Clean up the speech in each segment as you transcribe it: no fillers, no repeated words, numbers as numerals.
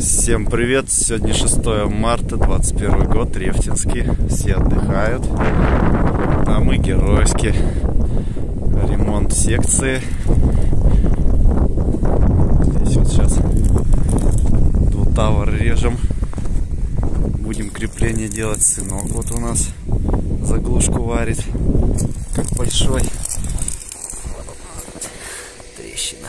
Всем привет! Сегодня 6 марта 21 год, Рефтинский. Все отдыхают, а мы геройски. Ремонт секции. Здесь вот сейчас двутавр режем. Будем крепление делать. Сынок вот у нас заглушку варит, как большой. Трещина.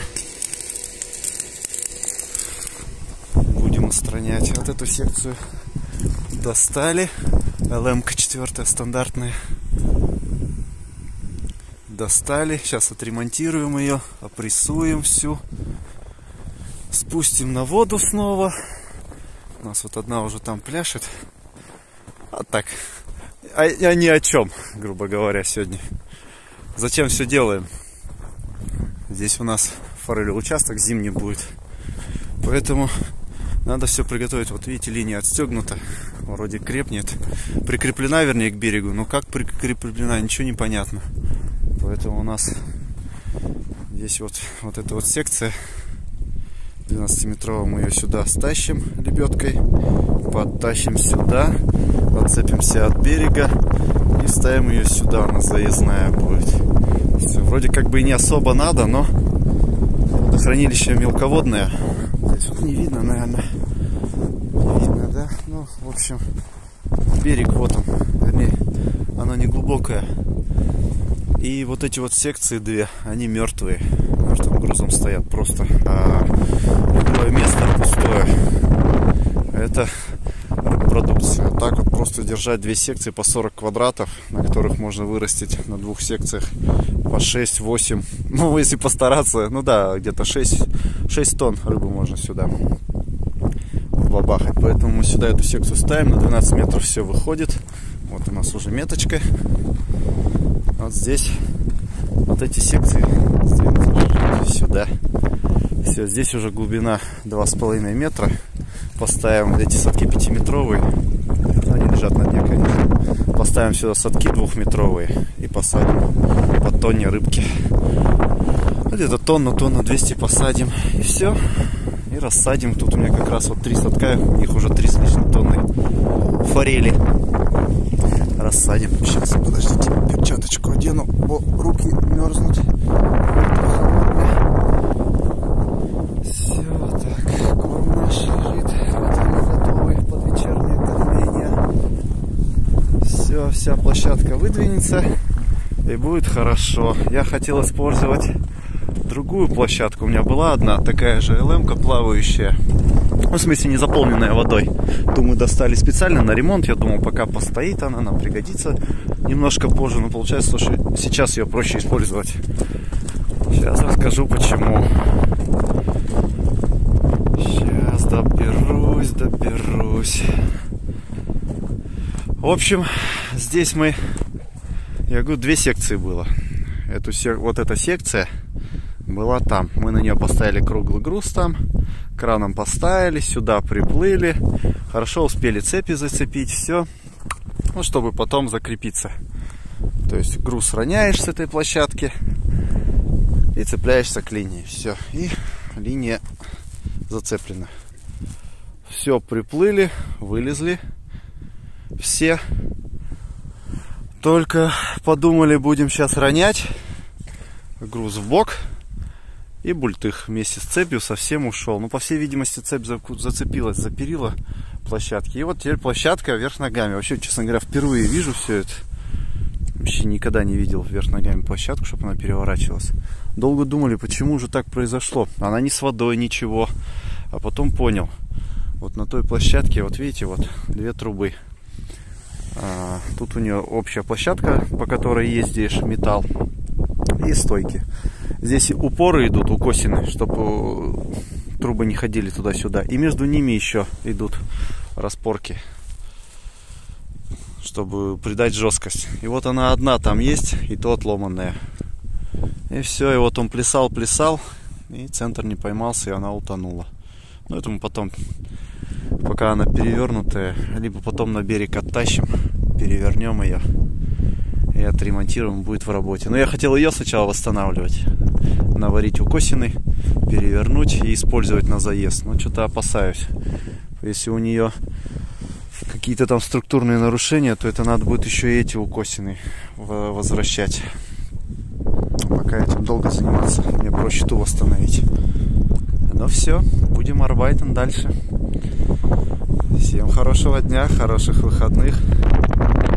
Устранять. Вот эту секцию достали. ЛМ-ка 4 стандартная. Достали. Сейчас отремонтируем ее, опрессуем всю. Спустим на воду снова. У нас вот одна уже там пляшет. А так. А ни о чем, грубо говоря, сегодня. Зачем все делаем? Здесь у нас форелевый участок зимний будет. Поэтому надо все приготовить. Вот видите, линия отстегнута. Вроде крепнет. Прикреплена, вернее, к берегу. Но как прикреплена, ничего не понятно. Поэтому у нас здесь вот эта вот секция 12-метровая. Мы ее сюда стащим лебедкой. Подтащим сюда. Отцепимся от берега. И ставим ее сюда. Она заездная будет. Все, вроде как бы и не особо надо, но хранилище мелководное. Здесь вот не видно, наверное. Не видно, да? Ну, в общем, берег вот он. Вернее, оно не глубокое. И вот эти вот секции две, они мертвые. Мертвым грузом стоят просто. А любое место пустое. Это продукция. Так вот просто держать две секции по 40 квадратов, на которых можно вырастить на двух секциях по 6-8. Ну, если постараться, ну да, где-то 6 тонн рыбы можно сюда бабахать. Поэтому мы сюда эту секцию ставим. На 12 метров все выходит. Вот у нас уже меточка. Вот здесь вот эти секции сюда. Все, здесь уже глубина 2,5 метра. Поставим эти садки 5-метровые. Они лежат на дне, конечно. Поставим сюда садки 2-метровые и посадим по тонне рыбки. Где-то тонну 200 посадим. И все. И рассадим. Тут у меня как раз вот 3 садка. Их уже 3 с лишним тонны форели. Рассадим. Сейчас, подождите, перчаточку одену. О, руки мерзнут. Все, так. Корм наш лежит. Вот они готовы под вечернее кормление. Все, вся площадка выдвинется. И будет хорошо. Я хотел использовать другую площадку. У меня была одна такая же ЛМ-ка плавающая. Ну, в смысле, не заполненная водой. Ту мы достали специально на ремонт. Я думал, пока постоит она, нам пригодится немножко позже. Но получается, что сейчас ее проще использовать. Сейчас расскажу, почему. Сейчас доберусь. В общем, здесь мы... Я говорю, 2 секции было. Вот эта секция была там. Мы на нее поставили круглый груз там. Краном поставили, сюда приплыли. Хорошо успели цепи зацепить, все. Ну, чтобы потом закрепиться. То есть груз роняешь с этой площадки и цепляешься к линии. Все. И линия зацеплена. Все, приплыли, вылезли. Все. Только подумали, будем сейчас ронять. Груз в бок. И бультых вместе с цепью совсем ушел. Ну, по всей видимости, цепь зацепилась за перила площадки. И вот теперь площадка вверх ногами. Вообще, честно говоря, впервые вижу все это. Вообще никогда не видел вверх ногами площадку, чтобы она переворачивалась. Долго думали, почему же так произошло. Она не с водой, ничего. А потом понял. Вот на той площадке, вот видите, вот 2 трубы. Тут у нее общая площадка, по которой ездишь, металл. И стойки. Здесь упоры идут, укосины, чтобы трубы не ходили туда-сюда. И между ними еще идут распорки, чтобы придать жесткость. И вот она одна там есть, и то отломанная. И все, и вот он плясал, и центр не поймался, и она утонула. Ну, это мы потом, пока она перевернутая, либо потом на берег оттащим, перевернем ее. И и отремонтируем, будет в работе. Но я хотел ее сначала восстанавливать, наварить укосины, перевернуть и использовать на заезд. Но что-то опасаюсь. Если у нее какие-то там структурные нарушения, то это надо будет еще и эти укосины возвращать. Пока этим долго заниматься, мне проще ту восстановить. Ну все, будем арбайтен дальше. Всем хорошего дня, хороших выходных.